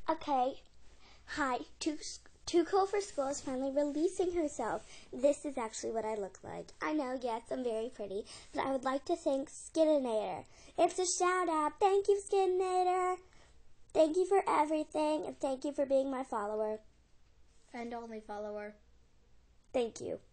Okay, hi. Too Cool for School is finally releasing herself. This is actually what I look like. I know, yes, I'm very pretty, but I would like to thank Skitanator. It's a shout out. Thank you, Skitanator. Thank you for everything, and thank you for being my follower. And only follower. Thank you.